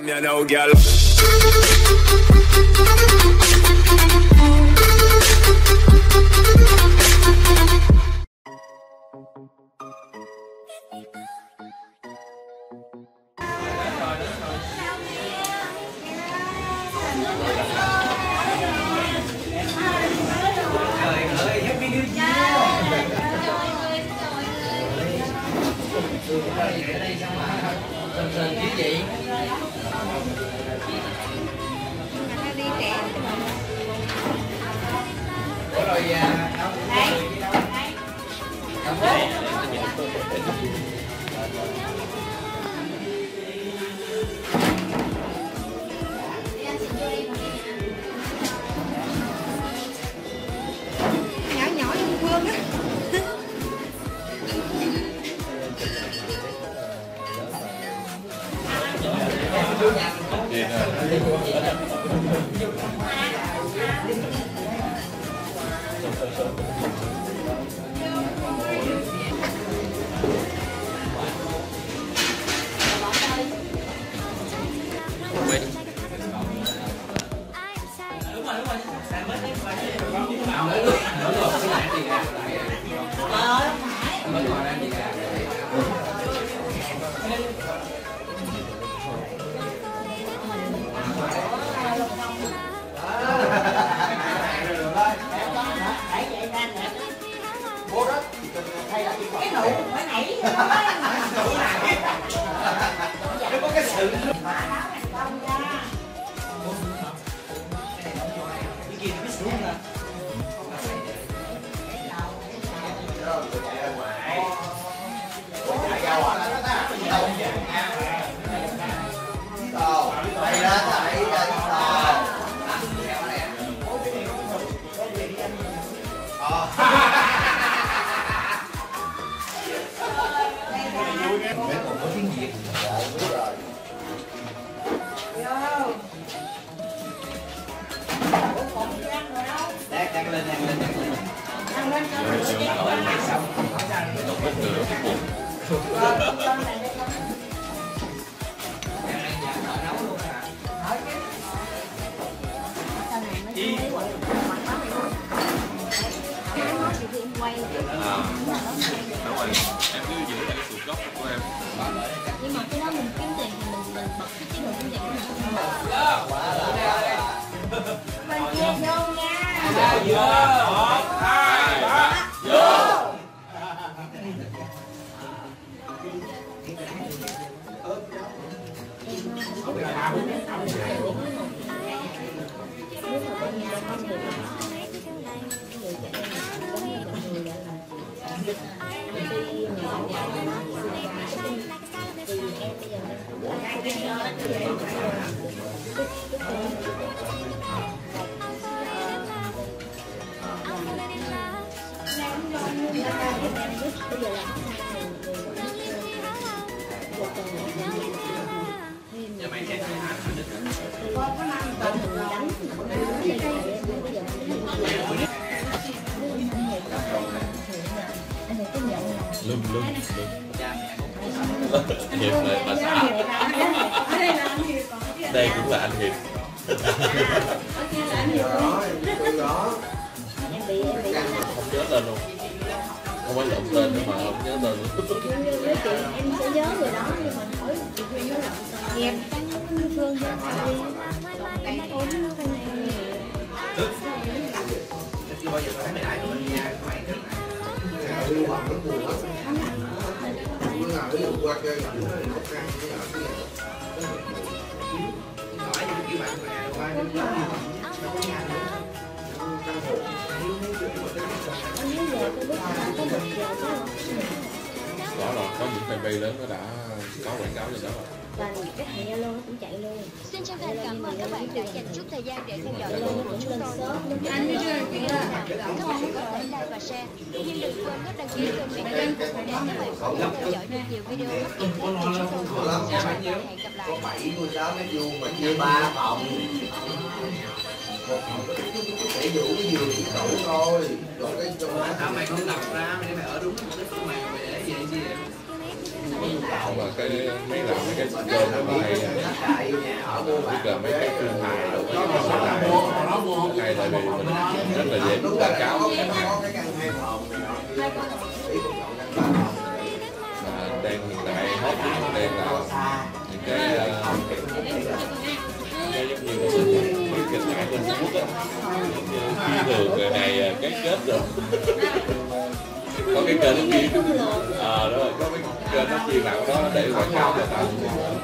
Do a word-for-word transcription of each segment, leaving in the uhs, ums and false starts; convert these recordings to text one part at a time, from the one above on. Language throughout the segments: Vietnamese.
You know, girl. Nhưng mà cái đó mình kiếm tiền thì mình mình bật cái chế độ kiếm tiền của mình. Bên kia vô nha. Vô. Một, hai, ba. Vô. Lưng lưng Hiệp này bà xã. Đây cũng là anh Hiệp. Không nhớ tên luôn. Không phải lộn tên nhưng mà không nhớ tên luôn. Em sẽ nhớ người đó nhưng mà hỏi chị Duyên nhớ lộn tên. Nghiệp Phương đi. Em bắt ốm con này. Chưa bao giờ thấy mày lại của mình nha. Lưu Hoàng rất buồn lắm. Bữa nào ví dụ qua chơi nó nó căng cái nhỏ kia. Nói như kiểu bạn bè qua đến đó đi. Nó có nhà nữa. Nó căn hộ. Anh nói giờ tôi biết là có một giờ đó. Đó là có những fanpage lớn nó đã có quảng cáo cho đó rồi. Và cái thằng Zalo nó cũng chạy luôn. Xin chân thành cảm ơn các bạn đã dành chút thời gian để theo dõi Zalo nó cũng lên shop. Anh chưa chuyện là các bạn có thể like và share, nhưng đừng quên nhấn đăng ký kênh Việt Nam để các bạn có thể theo dõi được nhiều video hấp dẫn khác của chúng tôi. Hẹn gặp lại. Có bảy mươi sáu mét vuông mà chia ba phòng. Một phòng có để đủ cái giường chỉ đủ thôi. Rồi cái cho nó mày không đập ra mày phải ở đúng một cái phương mày mày để gì gì vậy? Tạo và cái mấy làm mấy cái chơi nó này. chỉ cần mấy cái phim hài rồi có cái sẽ là hay, tại vì mình rất là dễ quảng cáo mà đang hiện tại hot đang là những cái cái giống như cái kịch bản trên Facebook á, phi thường người này cái kết rồi có cái kênh nó chuyên ờ đó có cái kênh nó chuyên nào đó để quảng cáo cho tao.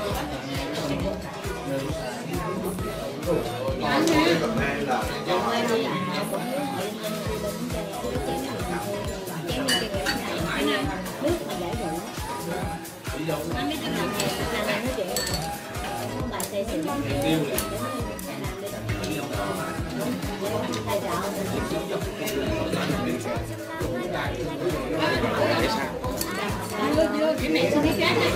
Cái mẹ xin cái cá này.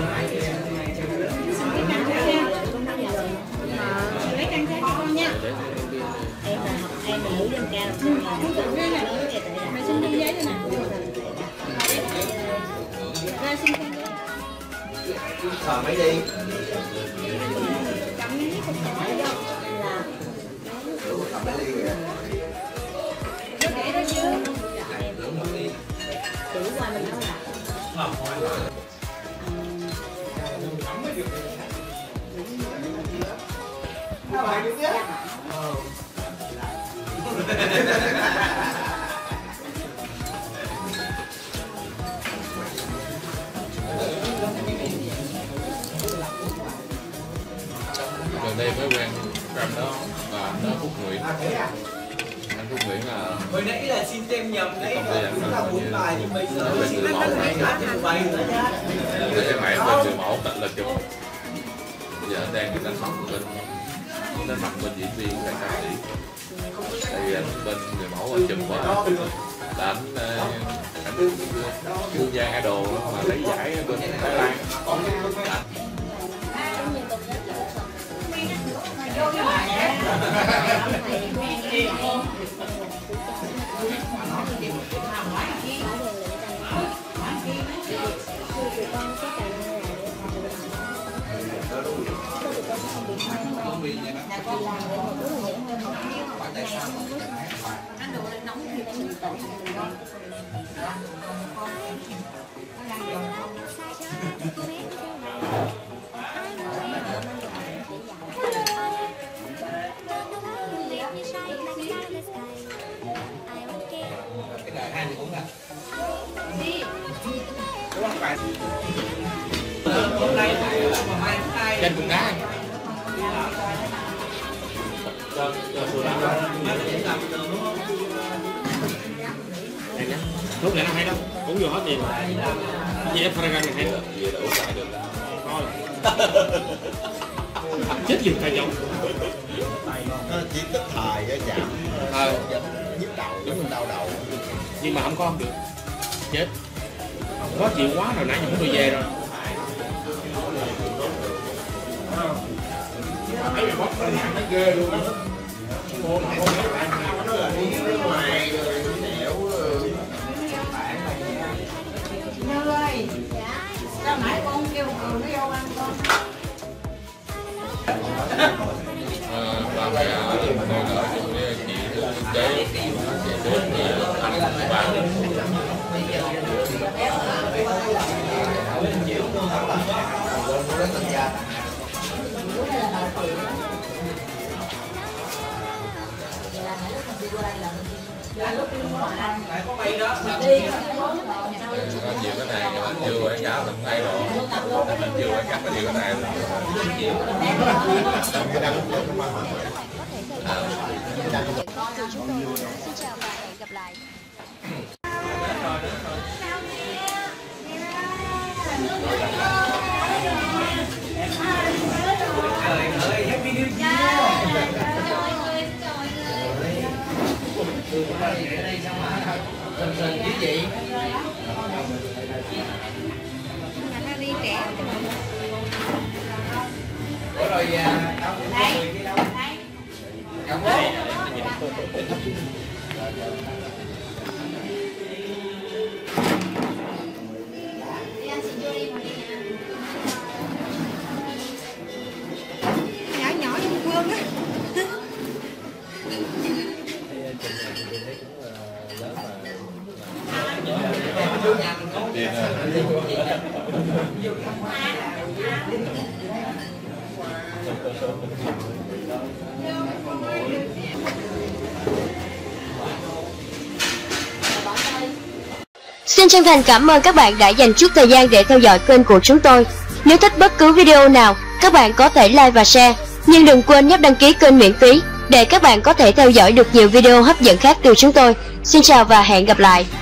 Lấy căn cá cho con nha. Em là học em là nữ dân ca. Mẹ xin đăng giấy cho nè. Ra xin căn giấy. Sờ mấy đi. Cầm miếng không phải đâu. Là cầm mấy đi kìa. nó để đó chứ. Chỉ qua mình nói là Các bạn được chứ? Gần đây mới quen Trâm đó và anh đó Phúc Nguyễn. Anh Phúc Nguyễn là Hồi nãy là xin tem nhầm đấy, là bốn bài nhưng bây giờ bên người mẫu này bài nữa nhá. cái mày bên người mẫu tận lực chụp. Bây giờ anh đang đánh mặt bên đánh mặt bên diễn viên là ca sĩ. Tại vì anh bên người mẫu anh chụp qua là anh anh đương gia idol mà lấy giải bên Thái Lan. ăn đồ nóng thì mình tự Cái này hai thì cũng là. Hôm nay là mai thứ hai. Trên cùng đá. Lúc này nó hay đâu, uống vô hết tiền rồi. Vì em Fragan này hay đâu. Vì là uống lại được. Thôi. Chết gì tay giống. Nó chỉ tức thời cho giảm Ờ. nhức đầu, đúng đau đầu. Nhưng mà không có không được. Chết. Khó chịu quá rồi, nãy giờ muốn tôi về rồi. Thấy mày bóc lên nó ghê luôn á. Nó là đi nước ngoài rồi nẻo rồi. Như ơi, sao nãy con kêu cường nó vô ăn con? Ba mẹ ở đây gọi chị kế chị đến anh ba Có bay đó. có nhiều cái này mà chưa quảng cáo mình thay rồi mình chưa quảng cáo nhiều cái này Từ chúng tôi xin chào và hẹn gặp lại. Trời ơi, happy new year. Ở đây sao mà sần sần chứ gì? Nó đi trẻ. Ủa rồi đâu? Đây. Đây. Cảm ơn. luôn á. Xin chân thành cảm ơn các bạn đã dành chút thời gian để theo dõi kênh của chúng tôi. Nếu thích bất cứ video nào, các bạn có thể like và share. Nhưng đừng quên nhấp đăng ký kênh miễn phí để các bạn có thể theo dõi được nhiều video hấp dẫn khác từ chúng tôi. Xin chào và hẹn gặp lại.